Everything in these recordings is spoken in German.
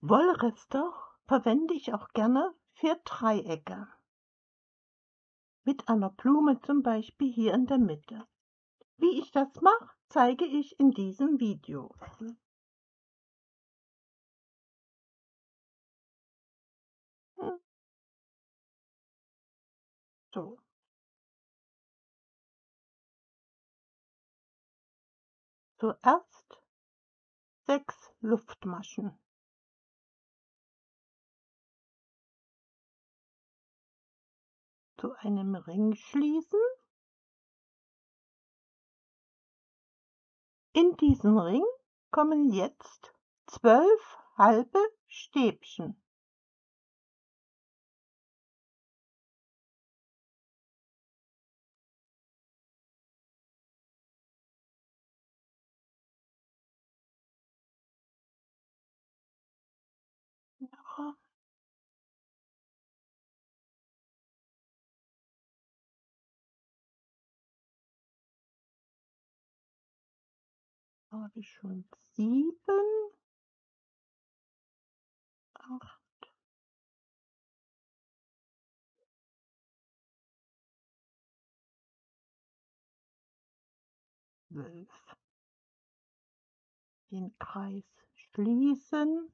Wollreste verwende ich auch gerne für Dreiecke. Mit einer Blume zum Beispiel hier in der Mitte. Wie ich das mache, zeige ich in diesem Video. So, zuerst 6 Luftmaschen. Zu einem Ring schließen. In diesen Ring kommen jetzt 12 halbe Stäbchen. Ja, habe ich schon 7, 8, 12. Den Kreis schließen.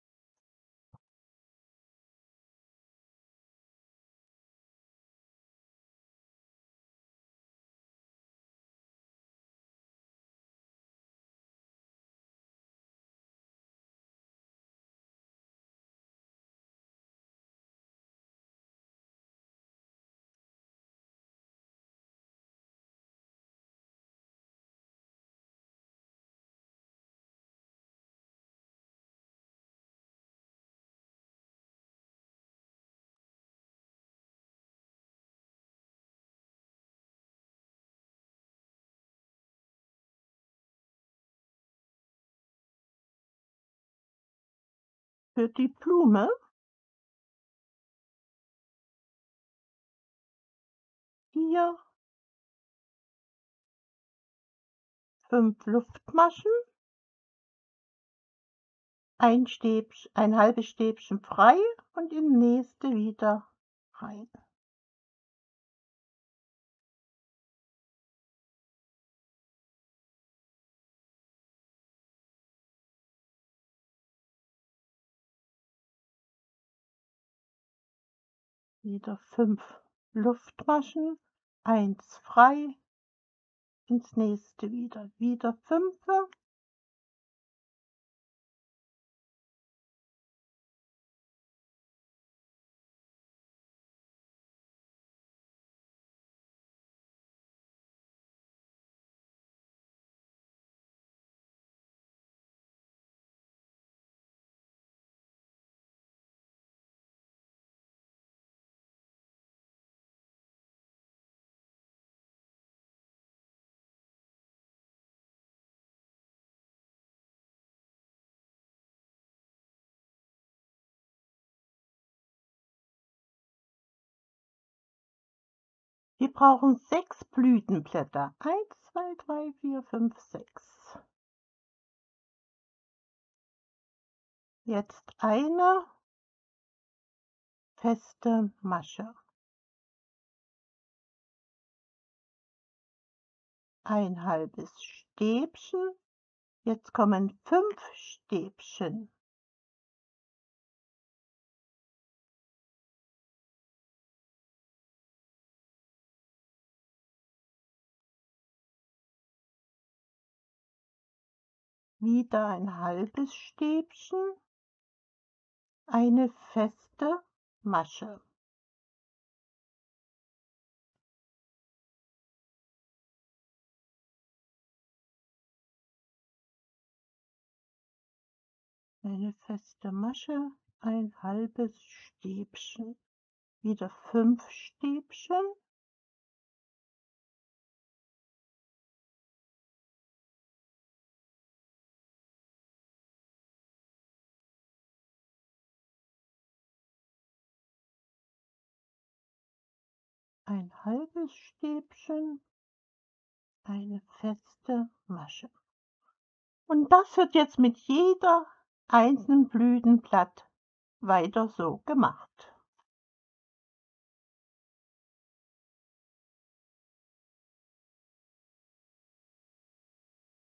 Für die Blume hier 5 Luftmaschen, ein halbes Stäbchen frei und im nächste wieder rein. Wieder 5 Luftmaschen, eins frei, ins nächste wieder 5, wir brauchen 6 Blütenblätter. 1, 2, 3, 4, 5, 6. Jetzt eine feste Masche. Ein halbes Stäbchen. Jetzt kommen 5 Stäbchen. Wieder ein halbes Stäbchen, eine feste Masche. Eine feste Masche, ein halbes Stäbchen. Wieder 5 Stäbchen. Ein halbes Stäbchen, eine feste Masche. Und das wird jetzt mit jeder einzelnen Blütenblatt weiter so gemacht.